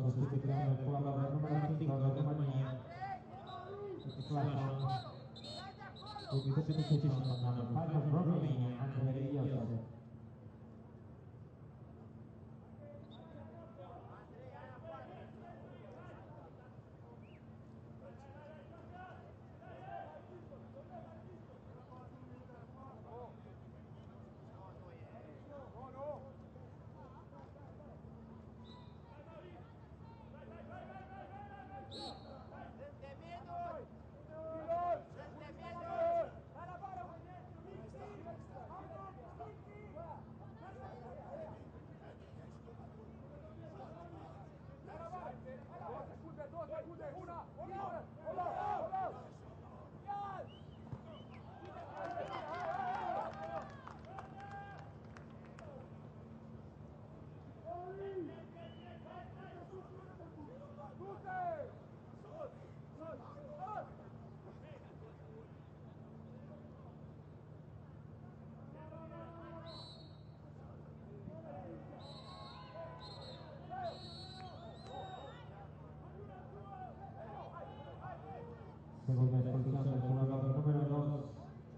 sostituzione del jugador número 5 de Romania. Will be substitution of number 5 of Romania, Andrei Iosef. Segunda expulsión del jugador número 2.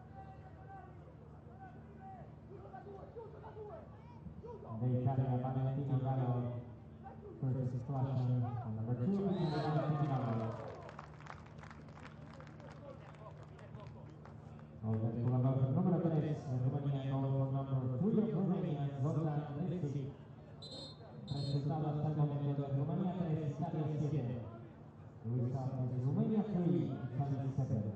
De Italia, Valentino Gallo. First expulsion on number 2, Valentino Gallo. El jugador número 3 de Romania, goal number 3 of Romania, Zoltan Lipsic. Resultado hasta el momento de Romania 3, Italia 7. The result is Romania 3, Italy 7.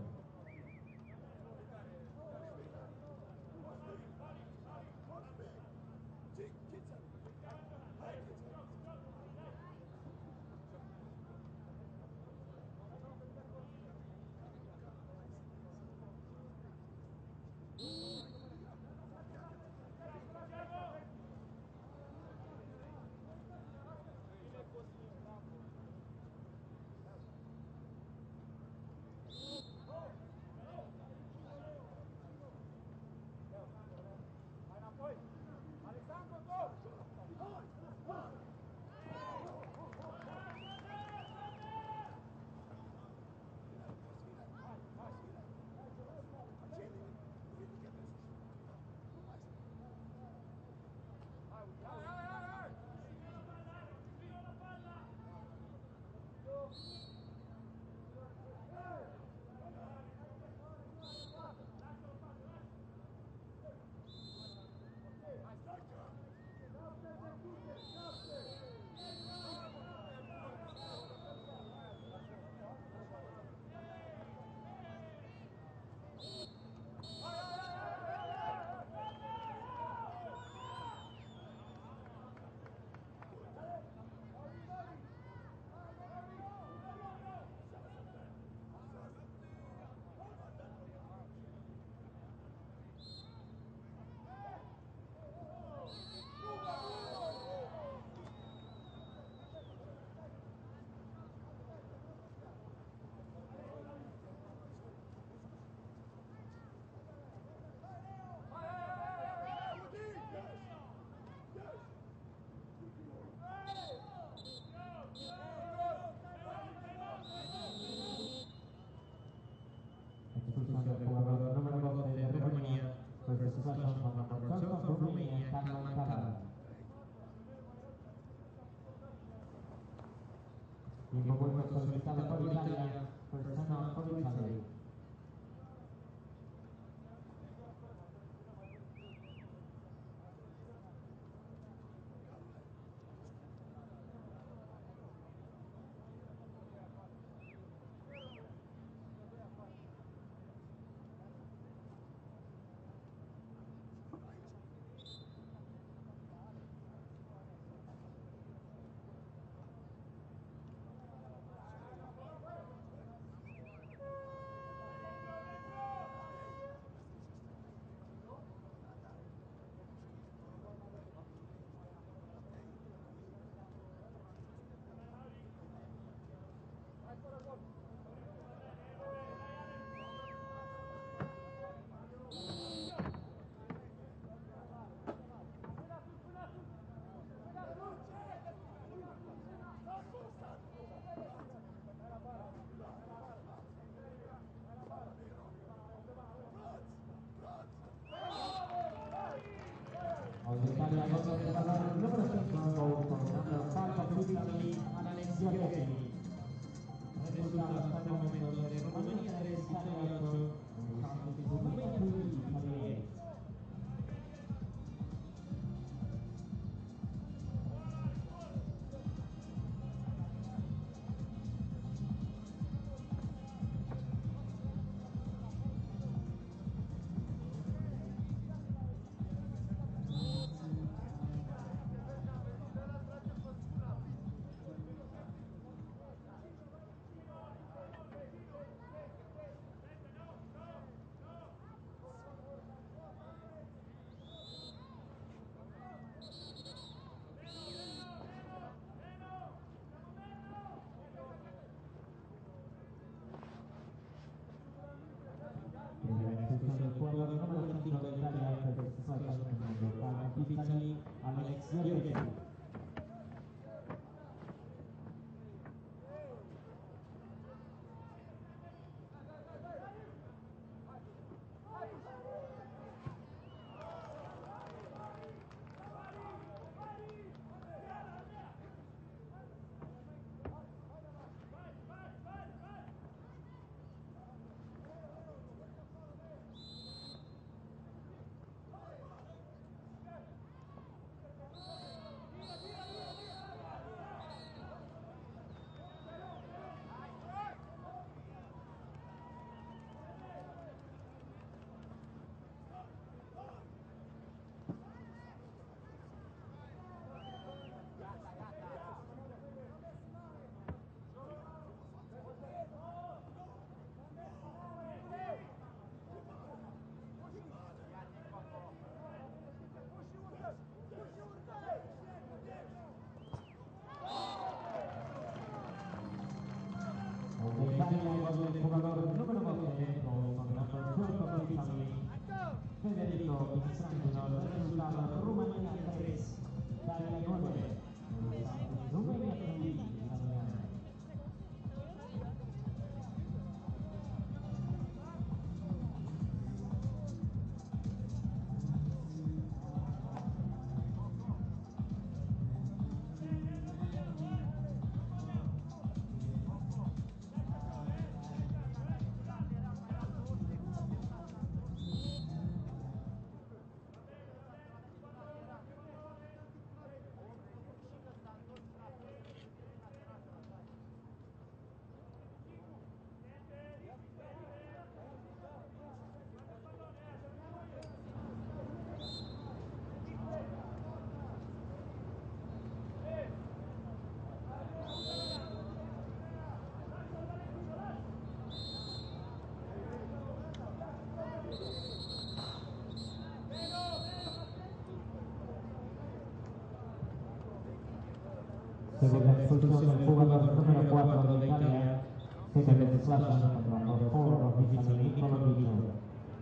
según la expulsión del jugador número 4 de Italia, second expulsion from number 4 of Italy, Polo.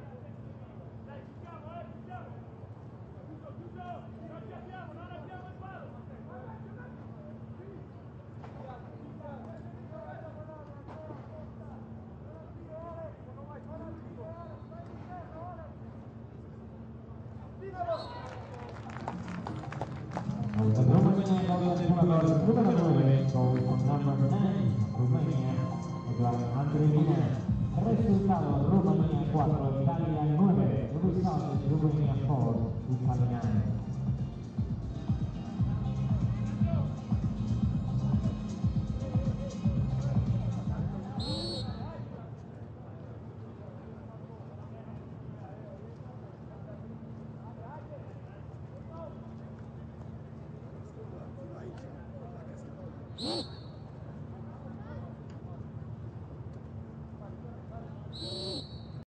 Romania gol del jugador número 9, gol con number 9, Romania, Andrea. Resultado Romania 4, Italia 9, result Romania 4, Italia 9.